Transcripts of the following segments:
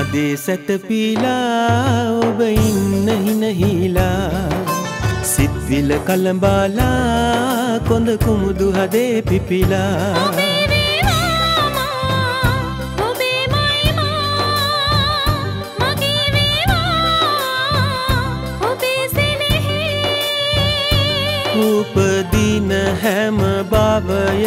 මහදේ සැතපීලා ඔබ ඉන්න හිනහිලා සිත්විල කලඹාලා කොඳ කුමුදු හදේ පිපිලා උපදින හැම භවය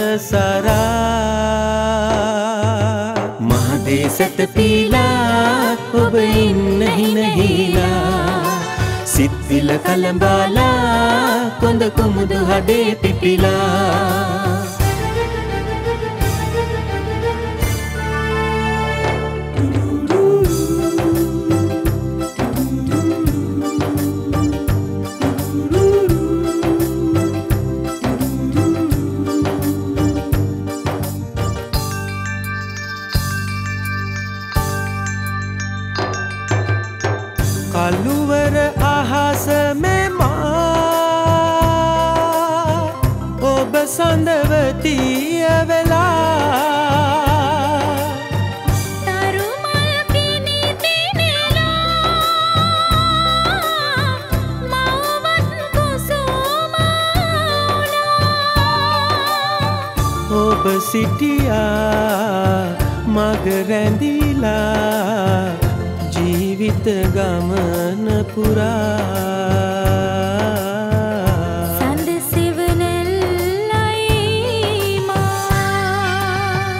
සරා මහදේ සැතපීලා ඔබ ඉන්න හිනහිලා සිත්විල කලඹාලා කොඳ කුමුදු හදේ පිපිලා කළුවර අහස මෙමා ඔබ සඳවතිය වෙලා තරුමල් කිනි දිනලා මවවත් කුසුමලා ඔබ සිටියා මග රැඳිලා ජීවිත ගමන පුරා සඳ සිවනෙල්ලයි මා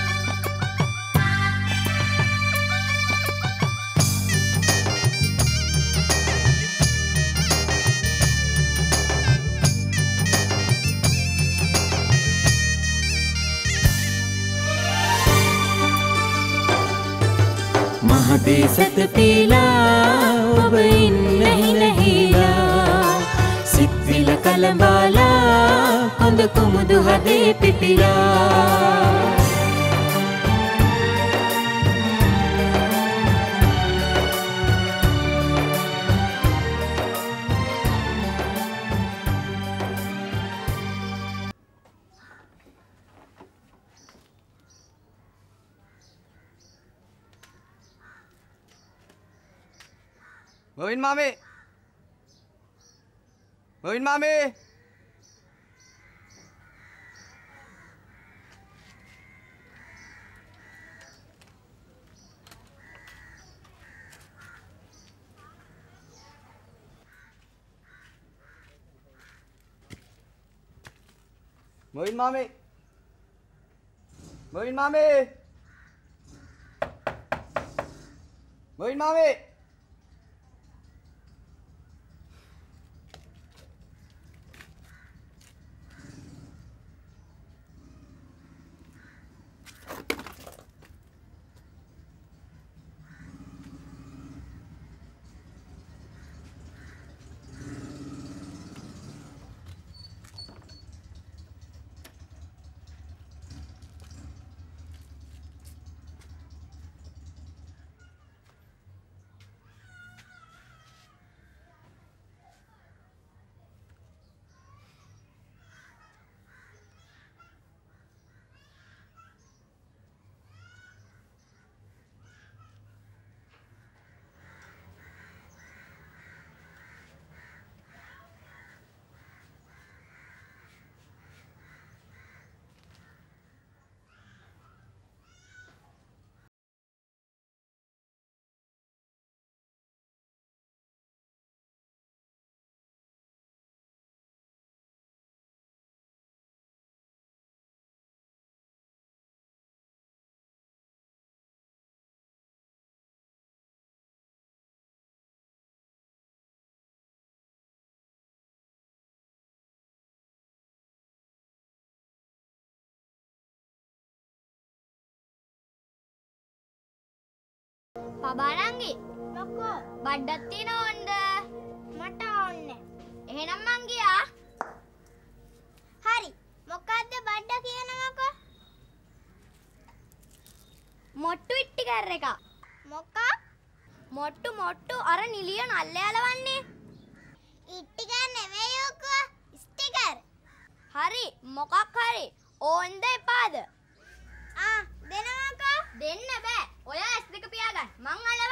මහදේ සැතපීලා ඔබ ඉන්න හිනහිලා සිත්විල කලඹාලා කොඳ කුමුදු හදේ පිපිලා Moin Mami. Moin Mami. Moin Mami. Moin Mami. Moin Mami. පබානංගි මොකෝ බඩක් තියනවද මට ඕනේ එහෙනම් මං ගියා හරි මොකද්ද බඩ කියනවකෝ මොට්ටු ඉට්ටිකර් එක මොකක් මොට්ටු අර නිලිය නල්ලයලවන්නේ ඉට්ටිකර් නෙමෙයි ඔකෝ ස්ටිකර් හරි මොකක් හරි ඕන්ද එපාද දෙන්නකෝ දෙන්න බෑ ඔයා S2 පියාගන්න මං අල්ල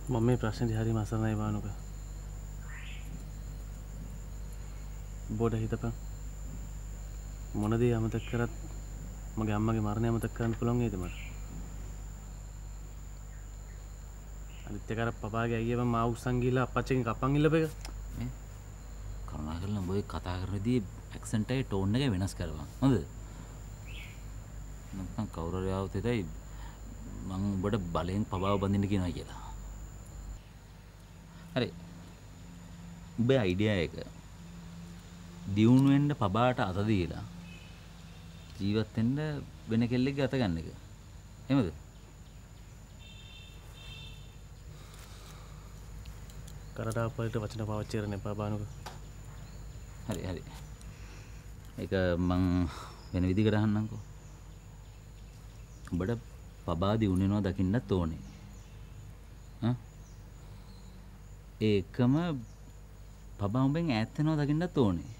මම මේ ප්‍රශ්නේදී හරිම අසරණයි බානුක. බොඩ හිතපන්. මොන දේ අමතක කරත් මගේ අම්මගේ මරණය අමතක කරන්න පුළුවන් නේද මට? අනිත් එක අර පපාගේ අයියව මා උස්සන් ගිහලා අපච්චිගෙන් කපන් ඉල්ලපෙක. මේ කරුණාකරලා උඹ කතා කරනදී ඇක්සන්ට් එකේ ටෝන් එක වෙනස් කරපන්. හොඳද? නැත්නම් කවුරු හරි ආවොත් හිතයි මම උඹට බලෙන් පබාව බඳින්න කියනවා කියලා. හරි. උඹේ අයිඩියා එක දියුණු වෙන්න පබාට අත දීලා ජීවත් වෙන්න වෙන කෙල්ලෙක්ගේ අත ගන්න එක. එහෙමද? කරට අපිට වචන පාවිච්චි කරන්න එපා බානුක. හරි හරි. ඒක මං වෙන විදිහකට අහන්නම්කෝ. උඹට පබා දියුණු වෙනවා දකින්නත් ඕනේ. ඒකම පබා උඹෙන් ඈත් වෙනවා දකින්නත් ඕනේ.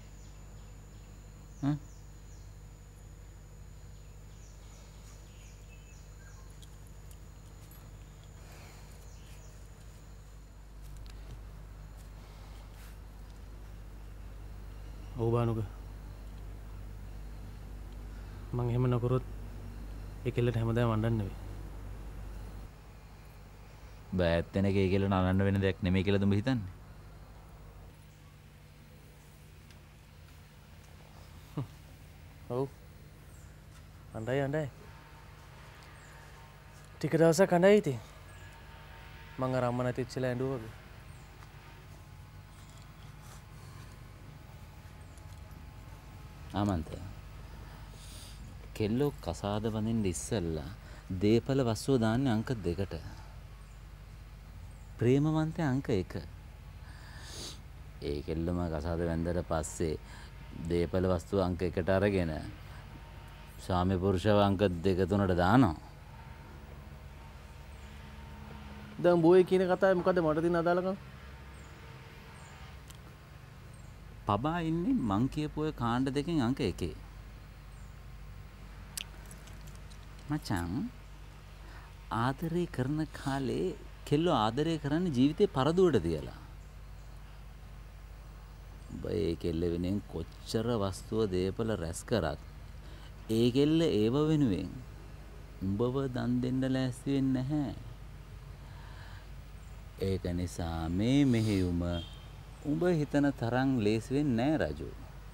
ඔව් බානුක. මං එහෙම නොකරොත් ඒ කෙල්ලට හැමදාම වණ්ඩන්න වෙයි. බෑත් වෙන එකේ කියලා නනන්න වෙන දෙයක් නෙමෙයි කියලාද උඹ හිතන්නේ? ඔව්. අඬයි. ටික දවසක් අඬයි ඉතින්. මං අර අම්ම නැති ඉච්චලා ඇඬුවා වගේ. ආමන්ත. කෙල්ලෝ කසාද බඳින්න ඉස්සෙල්ලා දීපල වස්තුව දාන්නේ අංක 2ට. ප්‍රේමවන්තයා අංක 1. ඒ කෙල්ලම කසාද වැන්දට පස්සේ දීපල වස්තුව අංක 1ට අරගෙන ස්වාමි පුරුෂව අංක 2 3ට දානවා. දැන් බෝයි කියන කතාවේ මොකද මට තියෙන අදාළකම? පබා ඉන්නේ මං කියපු ඔය කාණ්ඩ දෙකෙන් අංක 1. මචං ආදරේ කරන කාලේ කෙල්ලෝ ආදරය කරන්නේ ජීවිතේ පරදුවට තියලා. උඹ ඒ කෙල්ල වෙනුවෙන් කොච්චර වස්තුව දීපල රැස් කරත් ඒ කෙල්ල ඒව වෙනුවෙන් උඹව දන් දෙන්න ලෑස්ති වෙන්නේ නැහැ. ඒක නිසා මේ මෙහෙයුම උඹ හිතන තරම් ලේසි වෙන්නේ නැහැ රජු.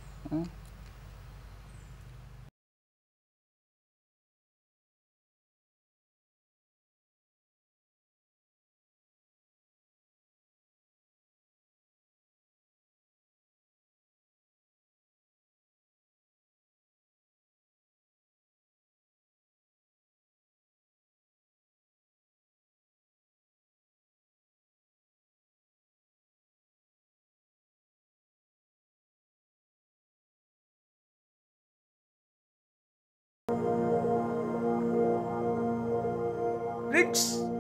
Rix!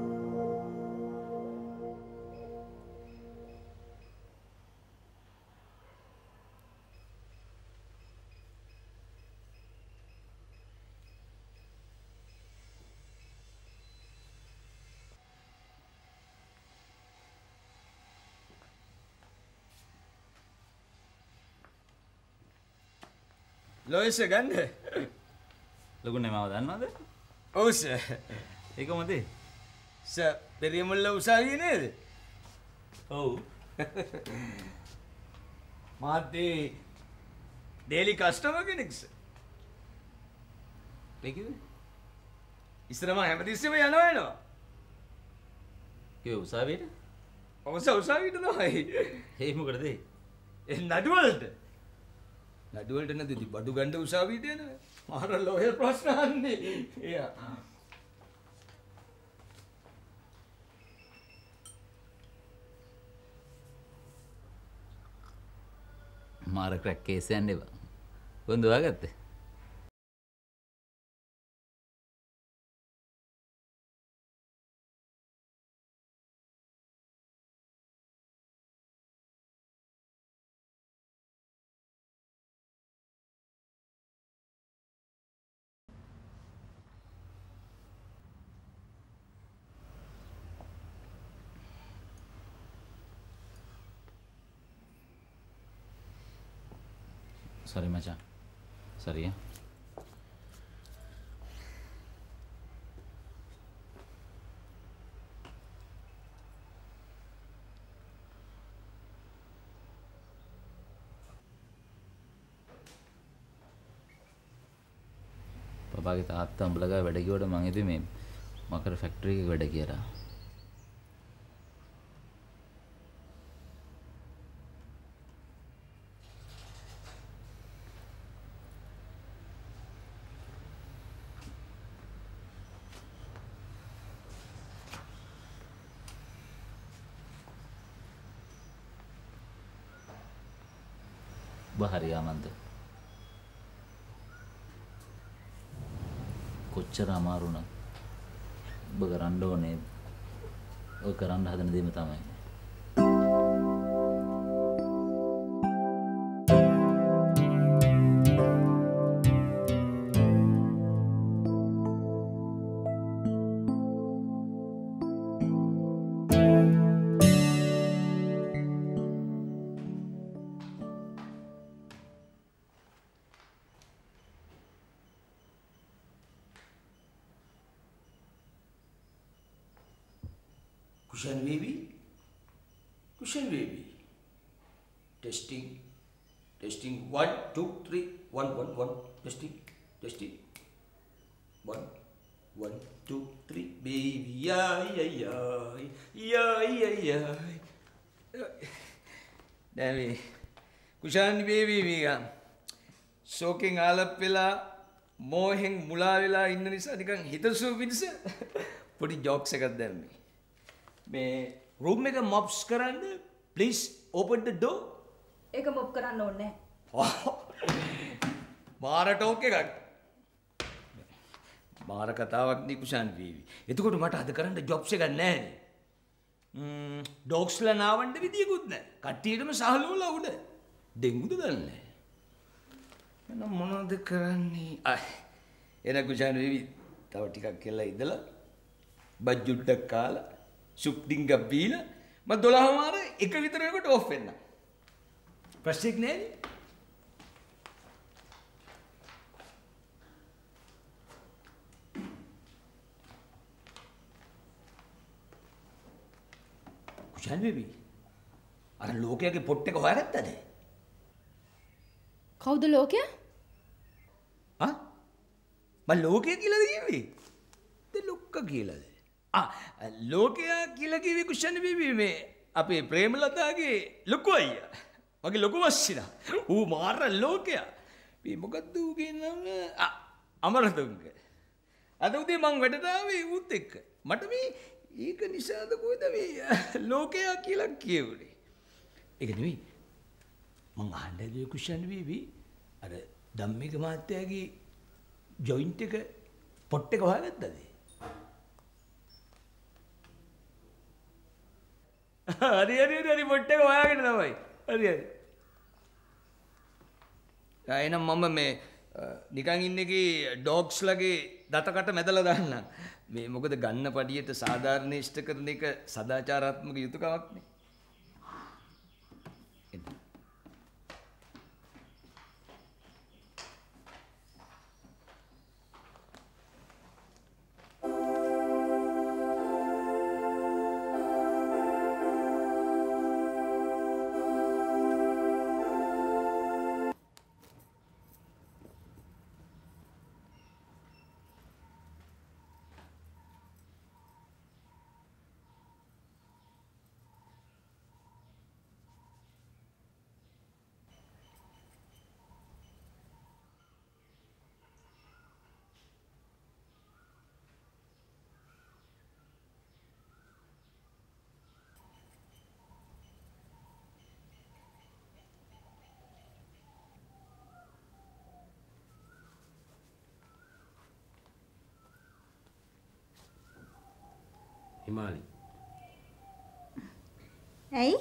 Lois ගන්න. ලොකුනේ මාව දන්නවද? ඔව් සර්. ඒක මොකද? සර් පෙරියමුල්ල උසාවියේ නේද? ඔව්. මාත් ඩේලි කස්ටමර් කෙනෙක් සර්. ඒකද? ඉස්සර මම හැමතිස්සෙම යනවා. කිව්ව උසාවියට? ඔව් සර් උසාවියට තමයි. ඒ මොකටද? ඒ නඩුවලට. නඩුවලට නැති බඩු ගන්න උසාවියට යනවා. මාර ලෝයර් ප්‍රශ්න අහන්නේ. එයා. මාර ක්‍රැක් කේස් යන්න එපා. කොහෙන්ද හොයාගත්තේ? සරි මචං. සරිය. පපාගේ තාත්තා උඹලා ගාව වැඩ ගියවට මං හිතුවේ මේ මකර ෆැක්ටරි එකේ වැඩ කියලා. බහරි ආමන්ද කොච්චර අමාරු නම් ඔබ කරන්න ඕනේ ඔය කරන්න හදන දේම තමයි. Kushan baby? Kushan baby? Testing. Testing. 1, 2, 3. 1, 1, 1. Testing. Testing. 1, 1, 2, 3. Baby. Yeah. Daddy. Kushan baby මේක ෂෝකින් ආලප් වෙලා මෝහෙන් මුලා වෙලා ඉන්න නිසා නිකන් හිතසුව පිණිස පොඩි ජෝක්ස් එකක් දැම්මේ. මේ රූම් එක මොප්ස් කරන්න ප්ලීස් ඕපන් ද ඩෝ. ඒක මොප් කරන්න ඕනේ මාර ටෝක් එකක්. මාර කතාවක් නේ කුෂාන් වීවි. එතකොට මට අද කරන්න ජොබ්ස් එකක් නැහැ. ඩොග්ස්ලා නාවන්න විදියකුත් නැහැ. කට්ටියටම සහලෝලා උඩ. ඩෙන්ගුද දන්නේ. මම මොනවද කරන්නේ? එන කුෂාන් වීවි තව ටිකක් කියලා ඉඳලා බජ්ජුට්ටක් කාලා සුප්ටිංග බීලා මම 12 මාර එක විතර වෙනකොට ඕෆ් වෙන්න. ප්‍රශ්නයක් නෑ. කුෂාන් බේබි අර ලෝකයේ පොට් එක හොයාගත්තද? කවුද ලෝකයා? මම ලෝකය කියලාද කිව්වේ? ලොක්ක කියලාද? ලෝකයා කියලා කිව්වේ කුෂන් බීබී මේ අපේ ප්‍රේමලතාගේ ලොකු අයියා. මගේ ලොකු මස්සිනා. ඌ මාර ලෝකයා. මේ මොකද්ද ඌගේ නම? අමරතුංග. අද උදේ මං වැඩට ආවේ ඌත් එක්ක. මට මේ ඒක නිසාද කොහෙද මේ ලෝකයා කියලා කියුනේ. ඒක නෙවෙයි. මං අහන්නේ කුෂන් බීබී අර ධම්මික මහත්තයාගේ ජොයින්ට් එක පොට් එක හොයාගත්තද? හරි පොට් එක හොයාගෙන තමයි. හරි. එහෙනම් මම මේ නිකන් ඉන්න එකේ ඩොග්ස් ලගේ දතකට මැදලා දාන්නම්. මේ මොකද ගන්න පඩියට සාධාරණ ඉෂ්ට කරන එක සදාචාරාත්මක යුතුයකමක් නේ. හිමාලි. ඇයි?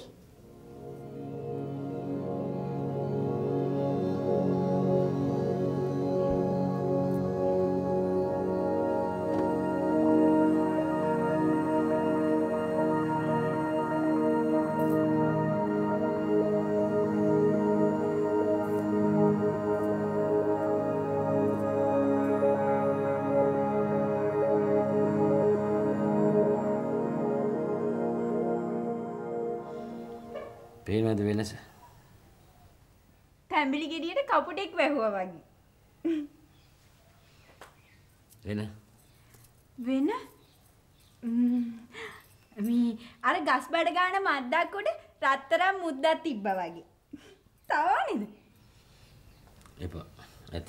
පේනවද වෙනස? තැඹිලි ගෙඩියට කපුටෙක් වැහුවා වගේ. වෙන මේ අර ගස් බඩ ගන්න මද්දක් උඩ රත්තරන් මුද්දක් තිබ්බා වගේ. තව නේද? එපා. ඇති.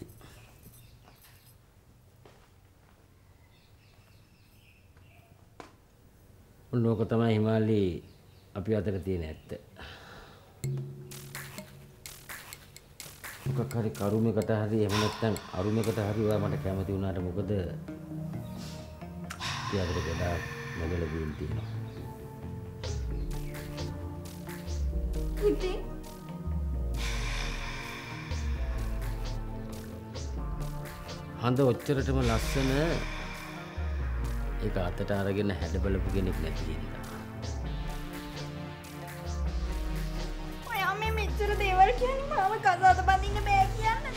ඔන්නෝක තමයි හිමාලි අපි අතර තියෙන ඇත්ත. මොකක් හරි කරුමයකට හරි එහෙම නැත්නම් අරුමයකට හරි ඔයා මට කැමති වුණාට මොකද ඊයකට ගොඩාක් මගල දින් තියෙනවා. ඉතින් හඳ ඔච්චරටම ලස්සන ඒක අතට අරගෙන හැඩ බලපු කෙනෙක් නැති හින්දා. ඔයා මේ මෙච්චර දේවල් කියන්නේ මාව කසාද බඳින්න බෑ කියන්නද?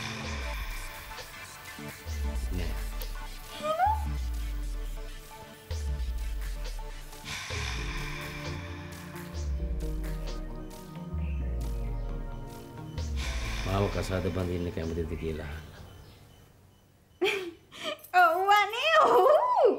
නෑ. මාව කසාද බඳින්න කැමතිද කියලා අහන්න. ඔව්වනේ ඔව්.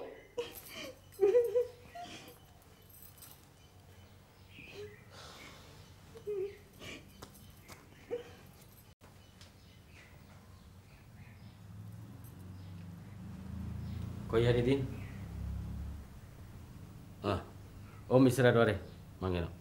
කොයි හරි ඉතින්? ඔව් ඉස්සරහට වරේ මං එනවා.